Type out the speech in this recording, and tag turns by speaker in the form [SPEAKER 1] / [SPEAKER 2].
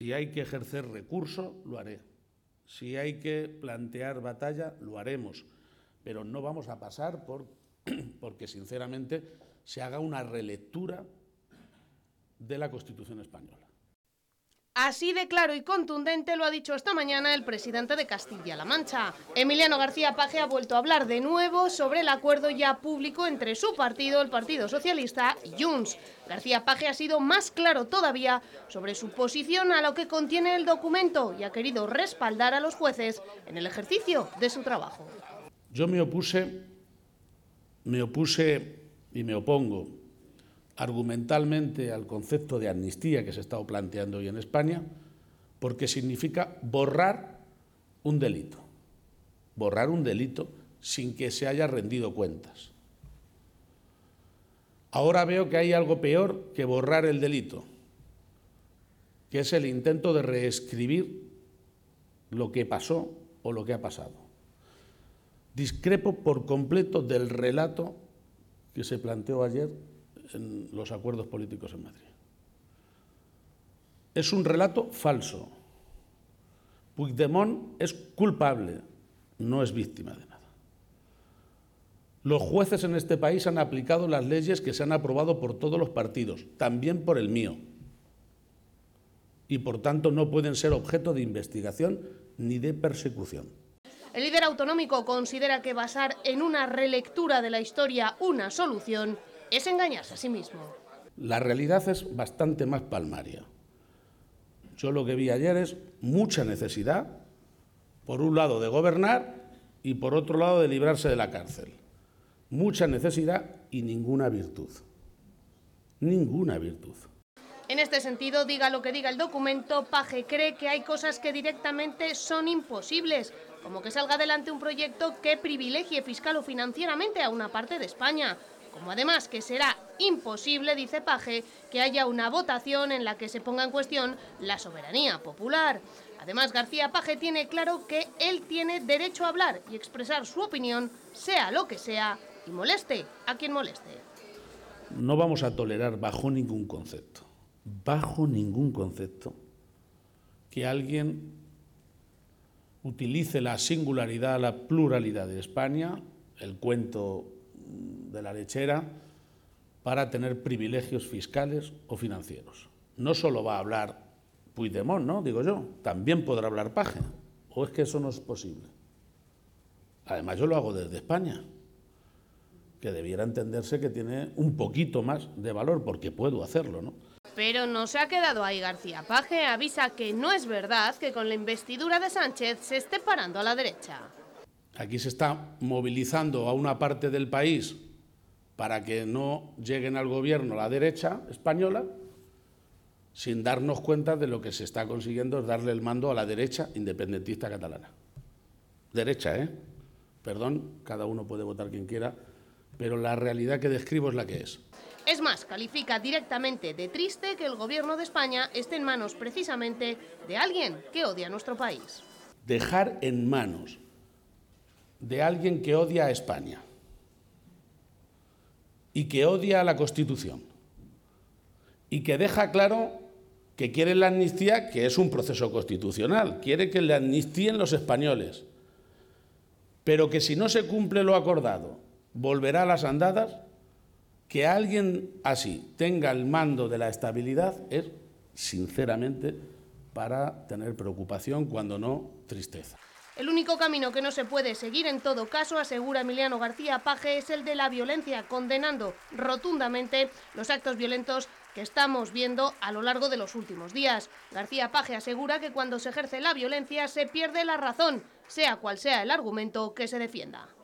[SPEAKER 1] Si hay que ejercer recurso, lo haré. Si hay que plantear batalla, lo haremos. Pero no vamos a pasar porque, sinceramente, se haga una relectura de la Constitución española.
[SPEAKER 2] Así de claro y contundente lo ha dicho esta mañana el presidente de Castilla-La Mancha. Emiliano García Paje ha vuelto a hablar de nuevo sobre el acuerdo ya público entre su partido, el Partido Socialista, y Junts. García Paje ha sido más claro todavía sobre su posición a lo que contiene el documento y ha querido respaldar a los jueces en el ejercicio de su trabajo.
[SPEAKER 1] Yo me opuse y me opongo argumentalmente al concepto de amnistía que se ha estado planteando hoy en España, porque significa borrar un delito sin que se haya rendido cuentas. Ahora veo que hay algo peor que borrar el delito, que es el intento de reescribir lo que pasó o lo que ha pasado. Discrepo por completo del relato que se planteó ayer en los acuerdos políticos en Madrid. Es un relato falso. Puigdemont es culpable, no es víctima de nada. Los jueces en este país han aplicado las leyes que se han aprobado por todos los partidos, también por el mío. Y por tanto no pueden ser objeto de investigación ni de persecución.
[SPEAKER 2] El líder autonómico considera que basar en una relectura de la historia una solución es engañarse a sí mismo.
[SPEAKER 1] La realidad es bastante más palmaria. Yo lo que vi ayer es mucha necesidad, por un lado, de gobernar y por otro lado, de librarse de la cárcel. Mucha necesidad y ninguna virtud. Ninguna virtud.
[SPEAKER 2] En este sentido, diga lo que diga el documento, Paje cree que hay cosas que directamente son imposibles, como que salga adelante un proyecto que privilegie fiscal o financieramente a una parte de España. Como además que será imposible, dice Paje, que haya una votación en la que se ponga en cuestión la soberanía popular. Además, García Paje tiene claro que él tiene derecho a hablar y expresar su opinión, sea lo que sea, y moleste a quien moleste.
[SPEAKER 1] No vamos a tolerar bajo ningún concepto, que alguien utilice la singularidad, la pluralidad de España, el cuento de la lechera, para tener privilegios fiscales o financieros. No solo va a hablar Puigdemont, ¿no? Digo yo, también podrá hablar Paje. ¿O es que eso no es posible? Además, yo lo hago desde España, que debiera entenderse que tiene un poquito más de valor, porque puedo hacerlo, ¿no?
[SPEAKER 2] Pero no se ha quedado ahí. García Paje avisa que no es verdad que con la investidura de Sánchez se esté parando a la derecha.
[SPEAKER 1] Aquí se está movilizando a una parte del país para que no lleguen al gobierno la derecha española, sin darnos cuenta de lo que se está consiguiendo es darle el mando a la derecha independentista catalana. Derecha, ¿eh? Perdón, cada uno puede votar quien quiera, pero la realidad que describo es la que es.
[SPEAKER 2] Es más, califica directamente de triste que el gobierno de España esté en manos precisamente de alguien que odia a nuestro país.
[SPEAKER 1] Dejar en manos de alguien que odia a España y que odia a la Constitución y que deja claro que quiere la amnistía, que es un proceso constitucional, quiere que le amnistíen los españoles, pero que si no se cumple lo acordado, volverá a las andadas. Que alguien así tenga el mando de la estabilidad es, sinceramente, para tener preocupación, cuando no tristeza.
[SPEAKER 2] El único camino que no se puede seguir en todo caso, asegura Emiliano García Paje, es el de la violencia, condenando rotundamente los actos violentos que estamos viendo a lo largo de los últimos días. García Paje asegura que cuando se ejerce la violencia se pierde la razón, sea cual sea el argumento que se defienda.